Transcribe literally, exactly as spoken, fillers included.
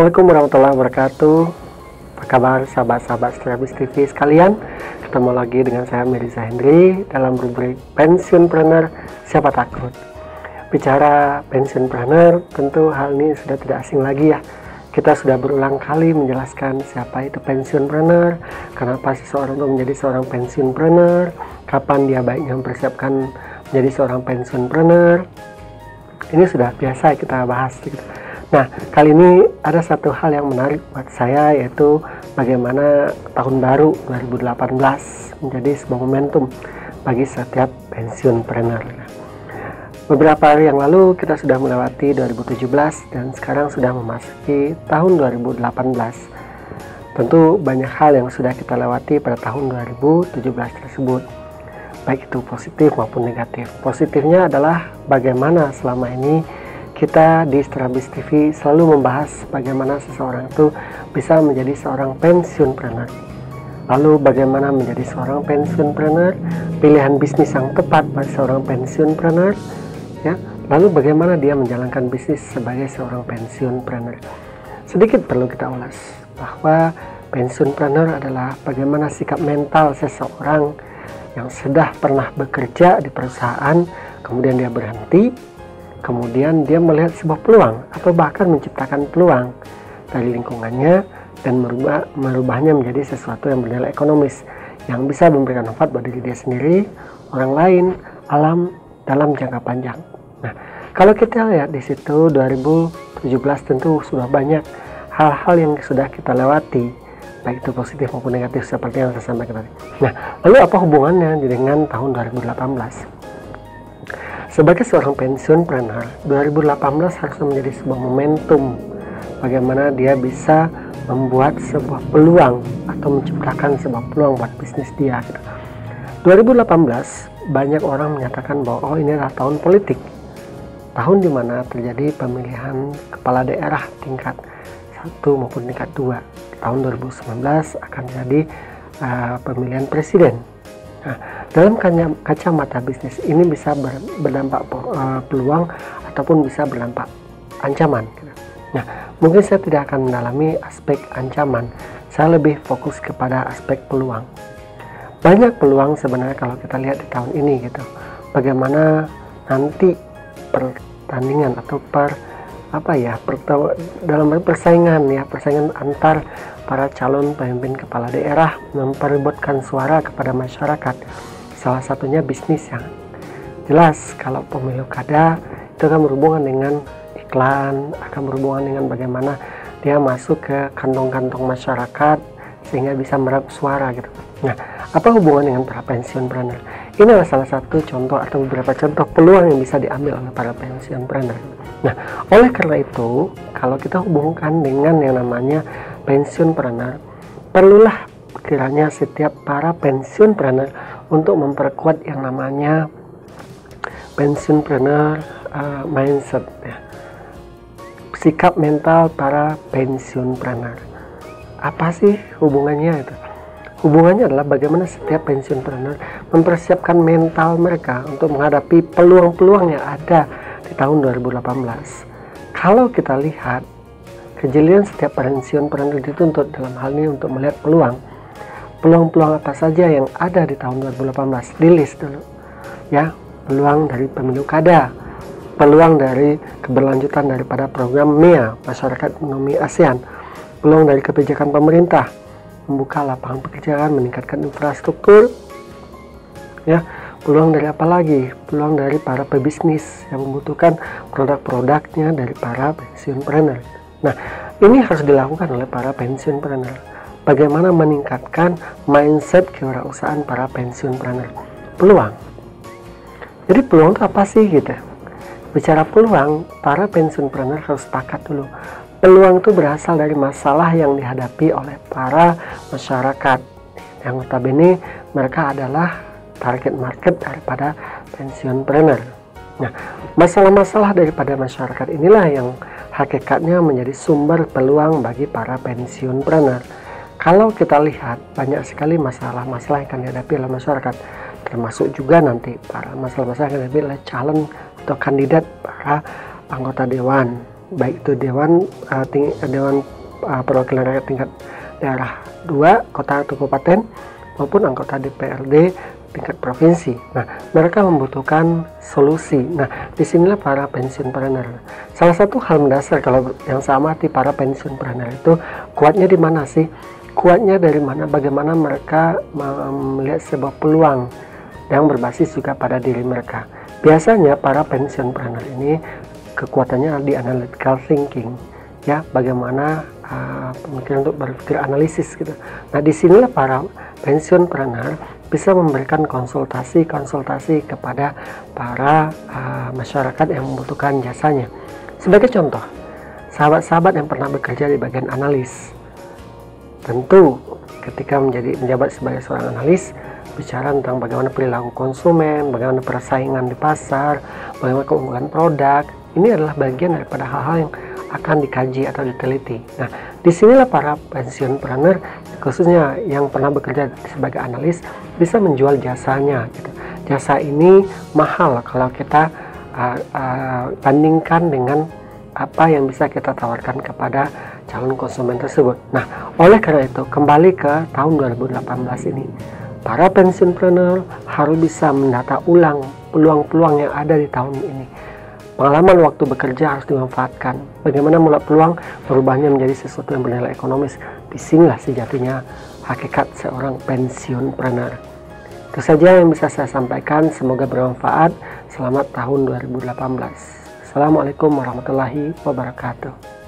Assalamualaikum warahmatullahi wabarakatuh. Apa kabar sahabat-sahabat Setirabis T V sekalian? Ketemu lagi dengan saya Mirza Hendri dalam rubrik Pensiunpreneur Siapa Takut. Bicara pensiunpreneur, tentu hal ini sudah tidak asing lagi ya. Kita sudah berulang kali menjelaskan siapa itu pensiunpreneur, kenapa seseorang itu menjadi seorang pensiunpreneur, kapan dia baiknya mempersiapkan menjadi seorang pensiunpreneur. Ini sudah biasa kita bahas gitu. Nah, kali ini ada satu hal yang menarik buat saya, yaitu bagaimana tahun baru dua ribu delapan belas menjadi sebuah momentum bagi setiap pensiunpreneur. Beberapa hari yang lalu kita sudah melewati dua ribu tujuh belas dan sekarang sudah memasuki tahun dua ribu delapan belas. Tentu banyak hal yang sudah kita lewati pada tahun dua ribu tujuh belas tersebut, baik itu positif maupun negatif. Positifnya adalah bagaimana selama ini kita di Setirabis T V selalu membahas bagaimana seseorang itu bisa menjadi seorang pensiunpreneur. Lalu bagaimana menjadi seorang pensiunpreneur, pilihan bisnis yang tepat bagi seorang pensiunpreneur, ya. Lalu bagaimana dia menjalankan bisnis sebagai seorang pensiunpreneur. Sedikit perlu kita ulas bahwa pensiunpreneur adalah bagaimana sikap mental seseorang yang sudah pernah bekerja di perusahaan, kemudian dia berhenti, kemudian dia melihat sebuah peluang atau bahkan menciptakan peluang dari lingkungannya dan merubah, merubahnya menjadi sesuatu yang bernilai ekonomis yang bisa memberikan manfaat bagi diri dia sendiri, orang lain, alam dalam jangka panjang. Nah, kalau kita lihat di situ dua ribu tujuh belas tentu sudah banyak hal-hal yang sudah kita lewati, baik itu positif maupun negatif seperti yang saya sampaikan tadi. Nah, lalu apa hubungannya dengan tahun dua ribu delapan belas? Sebagai seorang pensiunpreneur, dua ribu delapan belas harusnya menjadi sebuah momentum bagaimana dia bisa membuat sebuah peluang atau menciptakan sebuah peluang buat bisnis dia. dua ribu delapan belas banyak orang menyatakan bahwa oh ini adalah tahun politik, tahun dimana terjadi pemilihan kepala daerah tingkat satu maupun tingkat dua. Tahun dua ribu sembilan belas akan jadi uh, pemilihan presiden. Nah, dalam kacamata bisnis ini bisa ber, berdampak uh, peluang ataupun bisa berdampak ancaman. Nah, mungkin saya tidak akan mendalami aspek ancaman, saya lebih fokus kepada aspek peluang. Banyak peluang sebenarnya kalau kita lihat di tahun ini gitu. Bagaimana nanti pertandingan atau per apa ya per, dalam persaingan ya persaingan antar para calon pemimpin kepala daerah memperebutkan suara kepada masyarakat. Salah satunya bisnis yang jelas. Kalau pemilu kada itu akan berhubungan dengan iklan, akan berhubungan dengan bagaimana dia masuk ke kantong-kantong masyarakat sehingga bisa meraup suara gitu. Nah, apa hubungan dengan para pensiunpreneur? Ini adalah salah satu contoh atau beberapa contoh peluang yang bisa diambil oleh para pensiunpreneur. Nah, oleh karena itu, kalau kita hubungkan dengan yang namanya pensiunpreneur, perlulah kiranya setiap para pensiunpreneur untuk memperkuat yang namanya pensiunpreneur uh, mindset, ya. Sikap mental para pensiunpreneur. Apa sih hubungannya itu? Hubungannya adalah bagaimana setiap pensiunpreneur mempersiapkan mental mereka untuk menghadapi peluang-peluang yang ada di tahun dua ribu delapan belas. Kalau kita lihat, kejelian setiap pensiunpreneur dituntut dalam hal ini untuk melihat peluang. Peluang-peluang apa saja yang ada di tahun dua ribu delapan belas, di list dulu. Ya, peluang dari pemilu kada, peluang dari keberlanjutan daripada program M E A, Masyarakat Ekonomi ASEAN, peluang dari kebijakan pemerintah, membuka lapangan pekerjaan, meningkatkan infrastruktur, ya, peluang dari apa lagi? Peluang dari para pebisnis yang membutuhkan produk-produknya dari para pensiunpreneur. Nah, ini harus dilakukan oleh para pensiunpreneur. Bagaimana meningkatkan mindset kewirausahaan para pensiunpreneur? Peluang. Jadi peluang itu apa sih gitu? Bicara peluang, para pensiunpreneur harus sepakat dulu. Peluang itu berasal dari masalah yang dihadapi oleh para masyarakat. Yang notabene mereka adalah target market daripada pensiunpreneur. Nah, masalah-masalah daripada masyarakat inilah yang hakikatnya menjadi sumber peluang bagi para pensiunpreneur. Kalau kita lihat, banyak sekali masalah-masalah yang akan dihadapi oleh masyarakat, termasuk juga nanti para masalah-masalah yang dihadapi oleh calon atau kandidat para anggota dewan, baik itu Dewan uh, ting Dewan uh, Perwakilan Rakyat tingkat daerah dua, kota atau kabupaten, maupun anggota D P R D tingkat provinsi. Nah, mereka membutuhkan solusi. Nah, disinilah para pensiunpreneur. Salah satu hal mendasar kalau yang saya amati para pensiunpreneur itu kuatnya di mana sih? Kuatnya dari mana? Bagaimana mereka melihat sebuah peluang yang berbasis juga pada diri mereka. Biasanya para pensiunpreneur ini kekuatannya di analytical thinking, ya, bagaimana uh, pemikiran untuk berpikir analisis gitu. Nah, disinilah para pensiunpreneur bisa memberikan konsultasi-konsultasi kepada para uh, masyarakat yang membutuhkan jasanya. Sebagai contoh, sahabat-sahabat yang pernah bekerja di bagian analis, tentu ketika menjadi menjabat sebagai seorang analis, bicara tentang bagaimana perilaku konsumen, bagaimana persaingan di pasar, bagaimana keunggulan produk. Ini adalah bagian daripada hal-hal yang akan dikaji atau diteliti. Nah, disinilah para pensiunpreneur, khususnya yang pernah bekerja sebagai analis, bisa menjual jasanya. Gitu. Jasa ini mahal kalau kita uh, uh, bandingkan dengan apa yang bisa kita tawarkan kepada calon konsumen tersebut. Nah, oleh karena itu, kembali ke tahun dua ribu delapan belas ini, para pensiunpreneur harus bisa mendata ulang peluang-peluang yang ada di tahun ini. Pengalaman waktu bekerja harus dimanfaatkan. Bagaimana mulai peluang berubahnya menjadi sesuatu yang bernilai ekonomis. Disinilah sejatinya hakikat seorang pensiunpreneur. Itu saja yang bisa saya sampaikan. Semoga bermanfaat. Selamat tahun dua ribu delapan belas. Assalamualaikum warahmatullahi wabarakatuh.